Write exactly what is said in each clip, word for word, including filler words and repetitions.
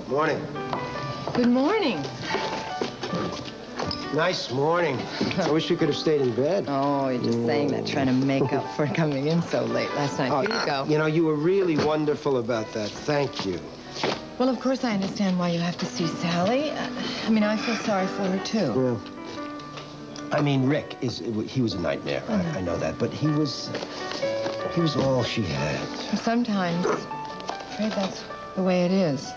Morning. Good morning. Nice morning. I wish we could have stayed in bed. Oh, you're just mm. saying that, trying to make up for coming in so late last night. Uh, Here you go. You know, you were really wonderful about that. Thank you. Well, of course I understand why you have to see Sally. Uh, I mean, I feel sorry for her, too. Well, I mean, Rick, is he was a nightmare. Mm. I, I know that. But he was... He was all she had. Sometimes. I'm afraid that's the way it is.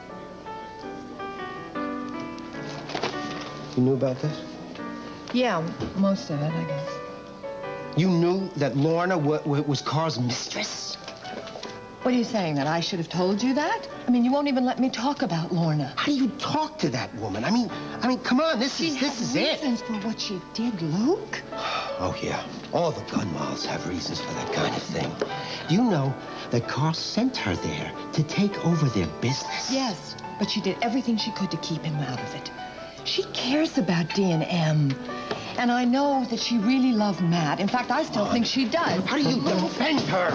You knew about this? Yeah, most of it, I guess. You knew that Lorna was Carl's mistress? What are you saying, that I should have told you that? I mean, you won't even let me talk about Lorna. How do you talk to that woman? I mean, I mean, come on, this is this is it. She has reasons for what she did, Luke. Oh, yeah. All the gun malls have reasons for that kind of thing. Do you know that Carl sent her there to take over their business? Yes, but she did everything she could to keep him out of it. She cares about D and M. And I know that she really loved Matt. In fact, I still think she does. How do you defend her?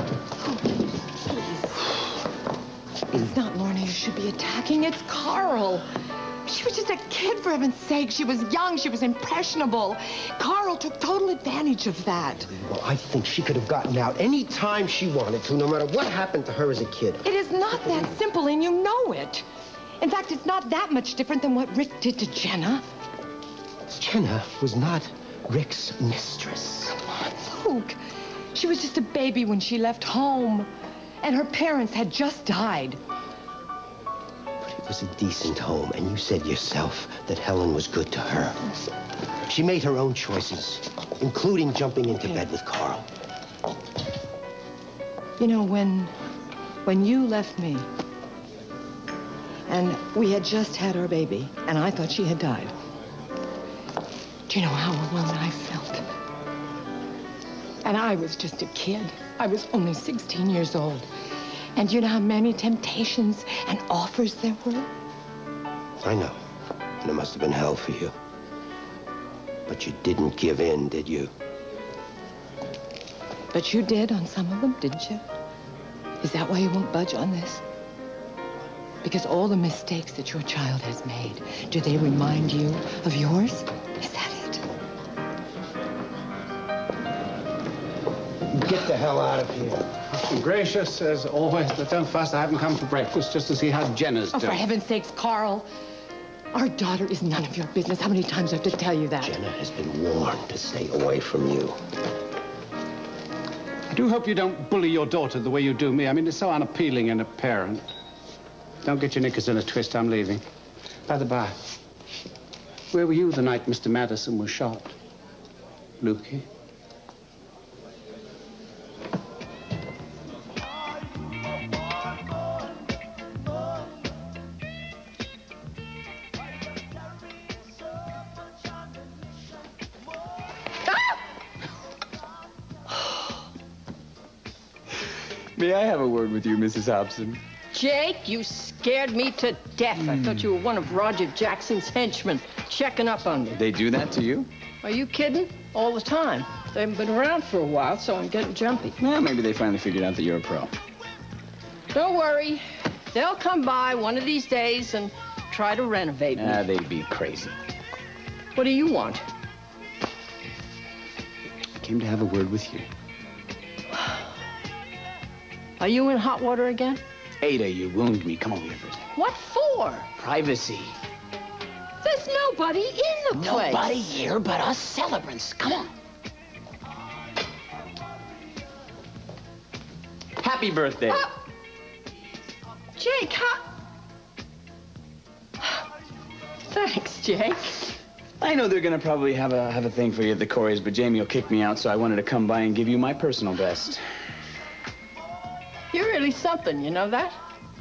It's not Lorna you should be attacking. It's Carl. She was just a kid, for heaven's sake. She was young. She was impressionable. Carl took total advantage of that. Well, I think she could have gotten out any time she wanted to, no matter what happened to her as a kid. It is not that simple, and you know it. In fact, it's not that much different than what Rick did to Jenna. Jenna was not Rick's mistress. Come on, Luke. She was just a baby when she left home. And her parents had just died. But it was a decent home, and you said yourself that Helen was good to her. She made her own choices, including jumping into okay. bed with Carl. You know, when, when you left me, and we had just had our baby, and I thought she had died. Do you know how alone I felt? And I was just a kid. I was only sixteen years old. And you know how many temptations and offers there were? I know. And it must have been hell for you. But you didn't give in, did you? But you did on some of them, didn't you? Is that why you won't budge on this? Because all the mistakes that your child has made, do they remind you of yours? Is that it? Get the hell out of here. Gracious, as always, but don't fuss. I haven't come for breakfast just to see how Jenna's doing. Oh, for heaven's sakes, Carl. Our daughter is none of your business. How many times do I have to tell you that? Jenna has been warned to stay away from you. I do hope you don't bully your daughter the way you do me. I mean, it's so unappealing in a parent. Don't get your knickers in a twist. I'm leaving. By the by, where were you the night Mister Madison was shot? Lukey? May I have a word with you, Missus Hobson? Jake, you scared me to death. Mm. I thought you were one of Roger Jackson's henchmen, checking up on me. They do that to you? Are you kidding? All the time. They haven't been around for a while, so I'm getting jumpy. Well, maybe they finally figured out that you're a pro. Don't worry. They'll come by one of these days and try to renovate me. Ah, they'd be crazy. What do you want? I came to have a word with you. Are you in hot water again? Ada, you wound me. Come over here for a second. What for? Privacy. There's nobody in the place. Nobody here but us celebrants. Come on. Happy birthday. Uh, Jake, how... Thanks, Jake. I know they're gonna probably have a have a thing for you at the Corey's, but Jamie will kick me out, so I wanted to come by and give you my personal best. You're really something, you know that?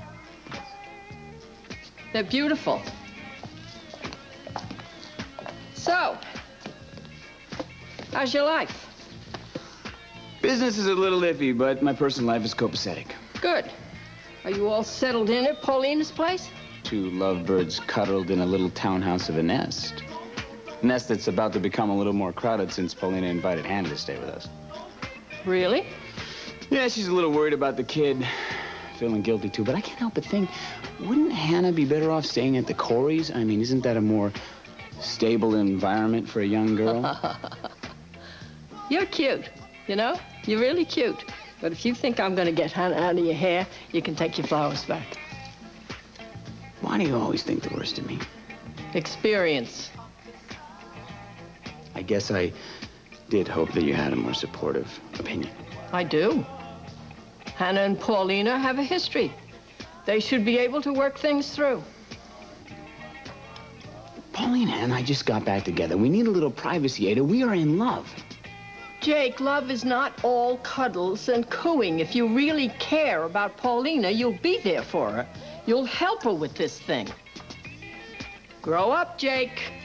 They're beautiful. So, how's your life? Business is a little iffy, but my personal life is copacetic. Good. Are you all settled in at Paulina's place? Two lovebirds cuddled in a little townhouse of a nest. A nest that's about to become a little more crowded since Paulina invited Hannah to stay with us. Really? Yeah, she's a little worried about the kid. feeling guilty too, but I can't help but think, wouldn't Hannah be better off staying at the Coreys? I mean, isn't that a more stable environment for a young girl? You're cute, you know? You're really cute. But if you think I'm going to get Hannah out of your hair, you can take your flowers back. Why do you always think the worst of me? Experience. I guess I did hope that you had a more supportive opinion. I do. Hannah and Paulina have a history. They should be able to work things through. Paulina and I just got back together. We need a little privacy, Ada. We are in love. Jake, love is not all cuddles and cooing. If you really care about Paulina, you'll be there for her. You'll help her with this thing. Grow up, Jake.